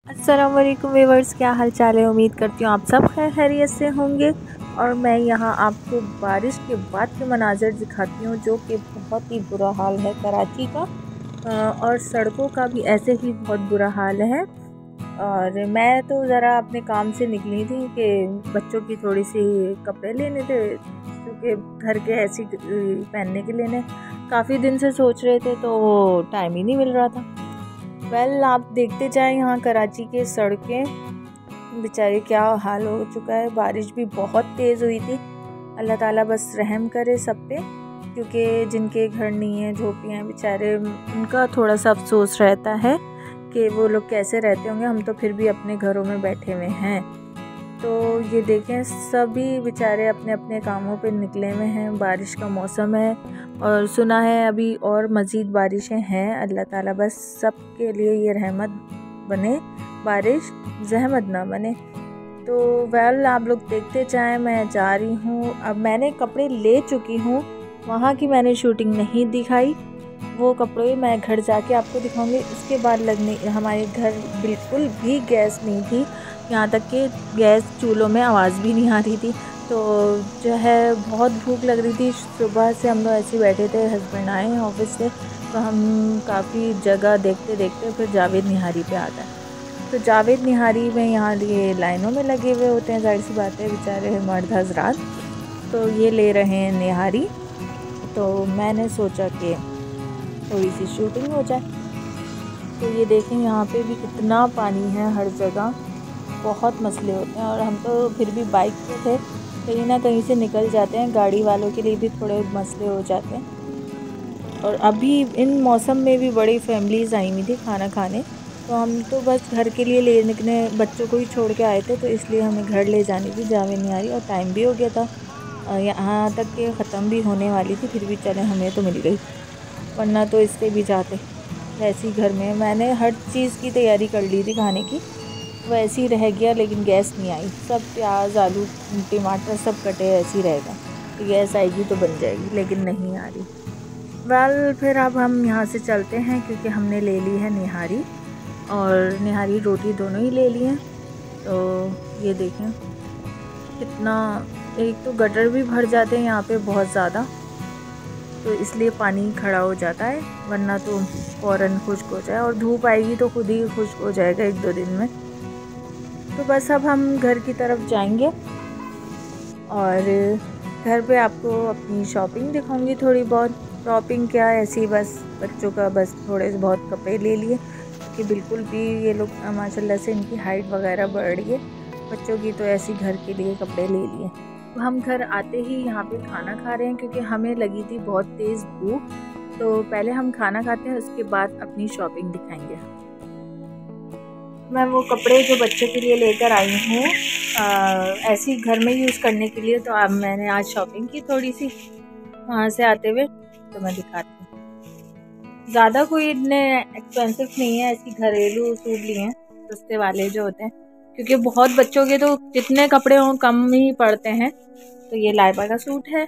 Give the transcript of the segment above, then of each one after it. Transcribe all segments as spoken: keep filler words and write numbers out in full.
अस्सलाम वालेकुम व्यूअर्स, क्या हाल चाल है। उम्मीद करती हूँ आप सब खैर खैरियत से होंगे। और मैं यहाँ आपको बारिश के बाद के मनाज़र दिखाती हूँ जो कि बहुत ही बुरा हाल है कराची का, और सड़कों का भी ऐसे ही बहुत बुरा हाल है। और मैं तो ज़रा अपने काम से निकली थी कि बच्चों की थोड़ी सी कपड़े लेने थे, क्योंकि घर के ऐसी पहनने के लिए काफ़ी दिन से सोच रहे थे, तो टाइम ही नहीं मिल रहा था। वेल well, आप देखते जाएं यहाँ कराची के सड़कें, बेचारे क्या हाल हो चुका है। बारिश भी बहुत तेज़ हुई थी। अल्लाह ताला बस रहम करे सब पे, क्योंकि जिनके घर नहीं है, झोपड़ियाँ हैं, बेचारे उनका थोड़ा सा अफसोस रहता है कि वो लोग कैसे रहते होंगे। हम तो फिर भी अपने घरों में बैठे हुए हैं। तो ये देखें, सभी बेचारे अपने अपने कामों पे निकले हुए हैं। बारिश का मौसम है और सुना है अभी और मज़ीद बारिशें हैं। अल्लाह ताला बस सब के लिए ये रहमत बने, बारिश जहमत ना बने। तो वेल आप लोग देखते जाएं, मैं जा रही हूँ। अब मैंने कपड़े ले चुकी हूँ, वहाँ की मैंने शूटिंग नहीं दिखाई। वो कपड़े मैं घर जाके आपको दिखाऊंगी। इसके बाद लगने हमारे घर बिल्कुल भी गैस नहीं थी, यहाँ तक कि गैस चूल्हों में आवाज़ भी नहीं आ रही थी। तो जो है बहुत भूख लग रही थी। सुबह से हम लोग ऐसे बैठे थे, हस्बैंड आए हैं ऑफिस से, तो हम काफ़ी जगह देखते देखते फिर जावेद निहारी पे आ गए। तो जावेद निहारी में यहाँ ये लाइनों में लगे हुए होते हैं, जाहिर सी बात है, बेचारे मर्द हजरात। तो ये ले रहे हैं निहारी, तो मैंने सोचा कि थोड़ी सी शूटिंग हो जाए। तो ये देखें, यहाँ पे भी कितना पानी है हर जगह, बहुत मसले होते हैं। और हम तो फिर भी बाइक पे थे, कहीं ना कहीं से निकल जाते हैं। गाड़ी वालों के लिए भी थोड़े मसले हो जाते हैं। और अभी इन मौसम में भी बड़ी फैमिलीज़ आई हुई थी खाना खाने, तो हम तो बस घर के लिए ले निकले, बच्चों को ही छोड़ के आए थे। तो इसलिए हमें घर ले जानी थी जावेद निहारी, और टाइम भी हो गया था, यहाँ तक कि ख़त्म भी होने वाली थी। फिर भी चले, हमें तो मिल गई, वरना तो इससे भी जाते। वैसे ही घर में मैंने हर चीज़ की तैयारी कर ली थी खाने की, वैसे ही रह गया, लेकिन गैस नहीं आई। सब प्याज, आलू, टमाटर सब कटे ऐसे ही रहेगा, तो गैस आएगी तो बन जाएगी, लेकिन नहीं आ रही। वेल फिर अब हम यहाँ से चलते हैं, क्योंकि हमने ले ली है निहारी और निहारी रोटी दोनों ही ले ली हैं। तो ये देखें कितना, एक तो गटर भी भर जाते हैं यहाँ पे बहुत ज़्यादा, तो इसलिए पानी खड़ा हो जाता है, वरना तो फ़ौरन खुश्क हो जाए। और धूप आएगी तो खुद ही खुश्क हो जाएगा एक दो दिन में। तो बस अब हम घर की तरफ जाएंगे, और घर पे आपको अपनी शॉपिंग दिखाऊंगी थोड़ी बहुत। शॉपिंग क्या, ऐसी बस बच्चों का बस थोड़े से बहुत कपड़े ले लिए, कि बिल्कुल भी ये लोग माशाल्लाह से इनकी हाइट वगैरह बढ़ रही है बच्चों की, तो ऐसे घर के लिए कपड़े ले लिए। हम घर आते ही यहाँ पे खाना खा रहे हैं, क्योंकि हमें लगी थी बहुत तेज़ भूख। तो पहले हम खाना खाते हैं, उसके बाद अपनी शॉपिंग दिखाएंगे। मैं वो कपड़े जो बच्चों के लिए लेकर आई हूँ ऐसे ही घर में यूज़ करने के लिए, तो अब मैंने आज शॉपिंग की थोड़ी सी वहाँ से आते हुए, तो मैं दिखाती हूँ। ज़्यादा कोई इतने एक्सपेंसिव नहीं है, ऐसी घरेलू सूट लिए हैं सस्ते वाले जो होते हैं, क्योंकि बहुत बच्चों के तो जितने कपड़े हों कम ही पड़ते हैं। तो ये लाइबा का सूट है,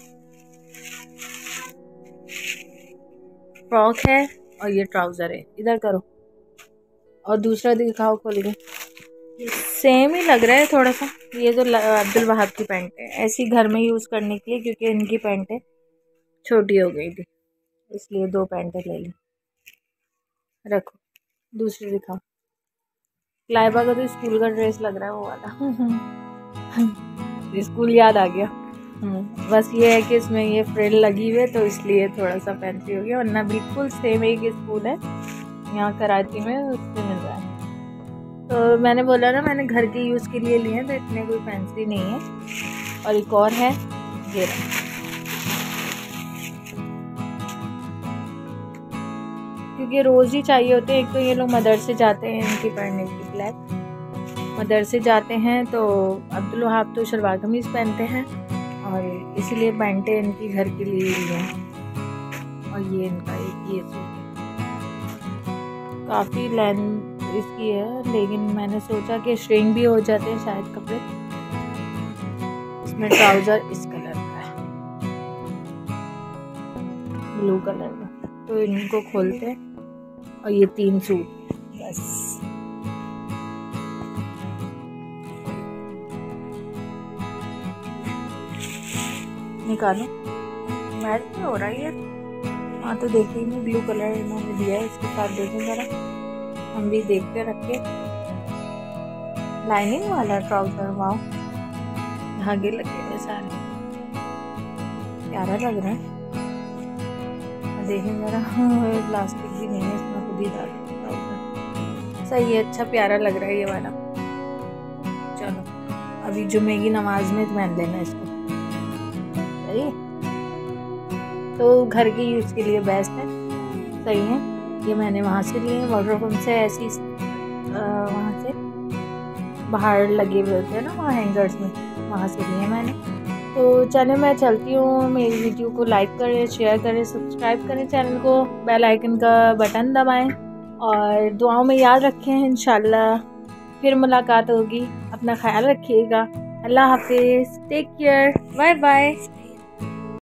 फ्रॉक है, और ये ट्राउज़र है। इधर करो और दूसरा दिखाओ खोल के। सेम ही लग रहा है थोड़ा सा। ये जो अब्दुल वहाब की पैंट है, ऐसी घर में यूज़ करने के लिए, क्योंकि इनकी पैंटें छोटी हो गई थी, इसलिए दो पैंटें ले ली। रखो, दूसरी दिखाओ। लाइबा का तो स्कूल का ड्रेस लग रहा है वो वाला। स्कूल याद आ गया। बस ये है कि इसमें ये फ्रिल लगी हुई है, तो इसलिए थोड़ा सा फैंसी हो गया, वरना बिल्कुल सेम एक स्कूल है यहाँ कराची में, उससे मिल रहा है। तो मैंने बोला ना, मैंने घर के यूज़ के लिए लिए हैं, तो इतने कोई फैंसी नहीं है। और एक और है ये, क्योंकि रोज़ ही चाहिए होते हैं। एक तो ये लोग मदरसे जाते हैं, इनकी पढ़ने की ब्लैक मदरसे जाते हैं, तो अब्दुल वहाब तो शलवार कमीज़ पहनते हैं, और इसीलिए पैंटें इनकी घर के लिए ही हैं। और ये इनका एक ये सूट काफ़ी लेंथ इसकी है, लेकिन मैंने सोचा कि श्रिंक भी हो जाते हैं शायद कपड़े। इसमें ट्राउज़र इस कलर का है, ब्लू कलर का। तो इनको खोलते हैं, और ये तीन सूट बस। निकालो, मैच भी हो रहा है ये। हाँ तो देखिए नहीं, ब्लू कलर इन्होंने दिया है इसके साथ, देखें ज़रा, हम भी देखते रखे। लाइनिंग वाला ट्राउज़र, वाओ, धागे लगे हुए सारे, प्यारा लग रहा है। देखें ज़रा, प्लास्टिक भी नहीं है इसमें, खुद ही डाल ट्राउज़र, सही है, अच्छा प्यारा लग रहा है ये वाला। चलो अभी जुमे की नमाज में पहन लेना इसको, सही है। तो घर के यूज़ के लिए बेस्ट है, सही है। ये मैंने वहाँ से लिए, वार्डरोब से, ऐसी वहाँ से बाहर लगे हुए होते हैं ना वहाँ हैंगर्स में, वहाँ से लिए मैंने। तो चलें मैं चलती हूँ, मेरी वीडियो को लाइक करें, शेयर करें, सब्सक्राइब करें चैनल को, बेल आइकन का बटन दबाएं और दुआओं में याद रखें। इंशाल्लाह फिर मुलाकात होगी, अपना ख्याल रखिएगा। अल्लाह हाफिज़, टेक केयर, बाय बाय।